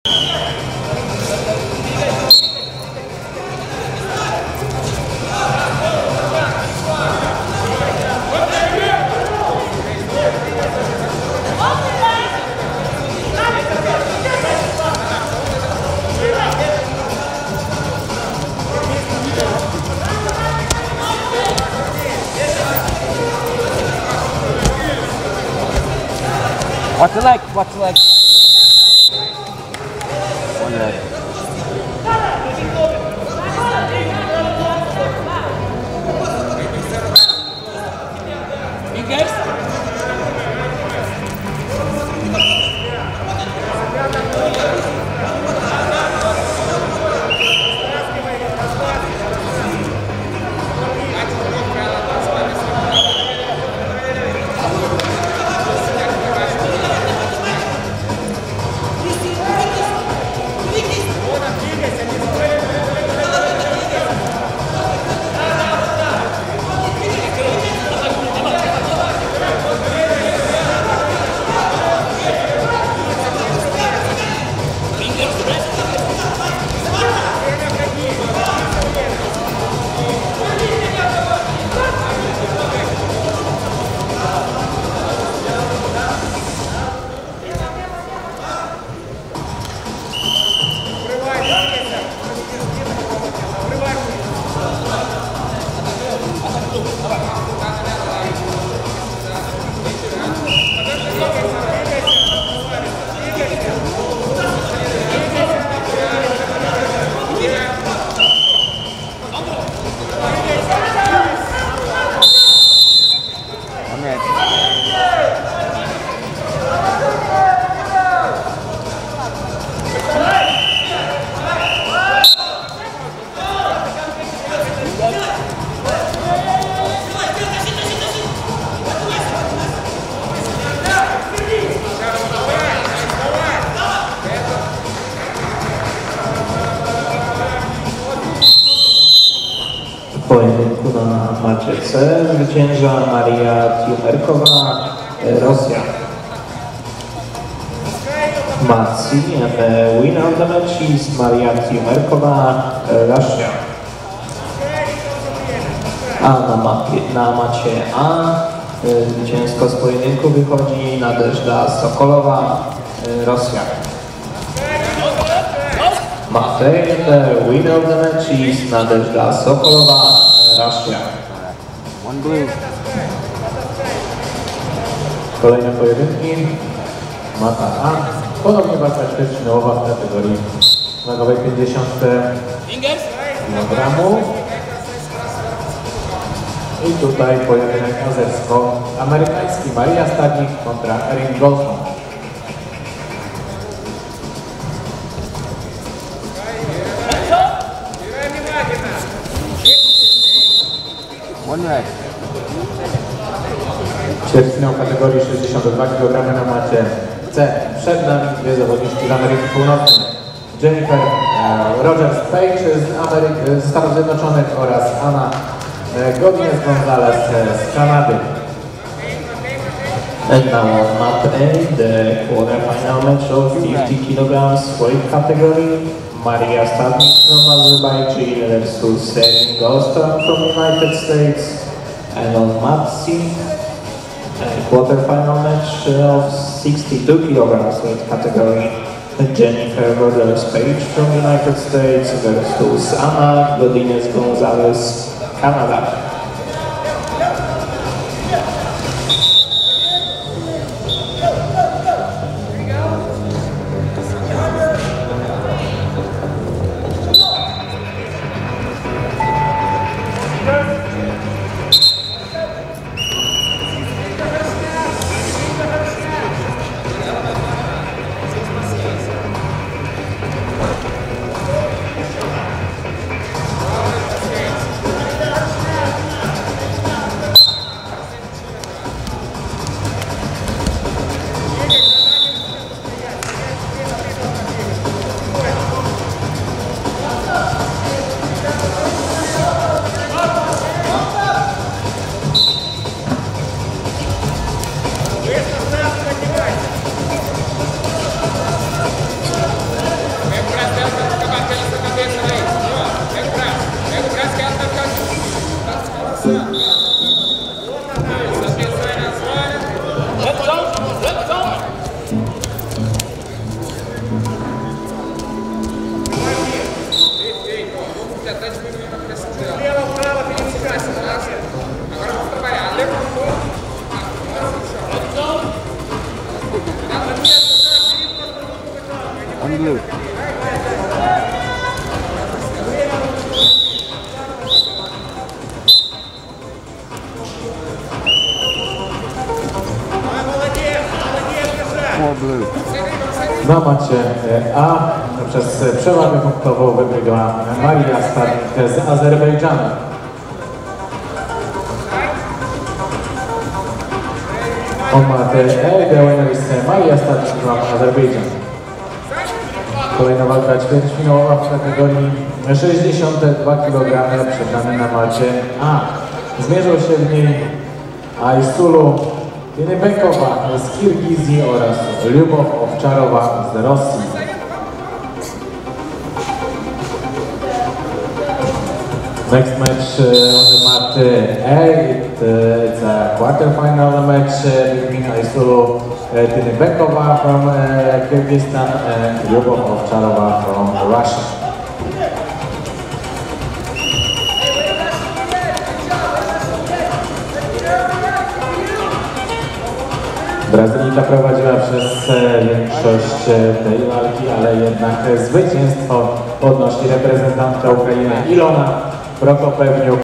Watch the leg, watch the leg. One leg. You guys? W pojedynku na macie C zwycięża Maria Tiumerkowa, Rosja. Maci, and the winner of the match is Maria Tiumerkova, Russia. A na macie A zwycięsko z pojedynku wychodzi Nadeżda Sokolowa, Rosja. Matej, the winner of the match is Nadeżda Sokolowa, Russia. One blue. Kolejne pojedynki. Mata A. Ponownie walka ćwierćfinałowa w kategorii wagowej 50 kg. I tutaj pojedynek azersko amerykański. Maria Stadnik kontra Erin Goldman. One red. Ćwierćfinał kategorii 62 kg na macie C. Przed nami dwie zawodniczki z Ameryki Północnej. Jennifer Rogers-Page z Stanów Zjednoczonych oraz Anna Godinez-Gonzalez z Kanady. And now on mat A, the quarterfinal match of 50 kg weight category. Maria Stadnik from Azerbaijan versus Erin Goldman from United States. And on mat C, a quarterfinal match of 62 kg weight category. Jennifer Rogers-Page from United States versus Anna Godinez-Gonzalez, Canada. One blue. Four blue. Na macie A przez przewagę punktową wygrywa Maria Stadnik z Azerbejdżanu. On mat A, the winner is Maria Stadnik from Azerbaijan. Kolejna walka ćwierćfinałowa w kategorii 62 kg przegrany na macie A. Zmierzą się w niej Aysulu Tynybekowa z Kirgizji oraz Lyubov Owczarowa z Rosji. Next match on the mat A, it's a quarter-final match between Aysulu Tynybekova from Kyrgyzstan and Lyubov Ovcharova from Russia. Brazylijka prowadziła przez większość tej walki, ale jednak zwycięstwo podnosi reprezentantka Ukrainy Ilona Prokopewniuk.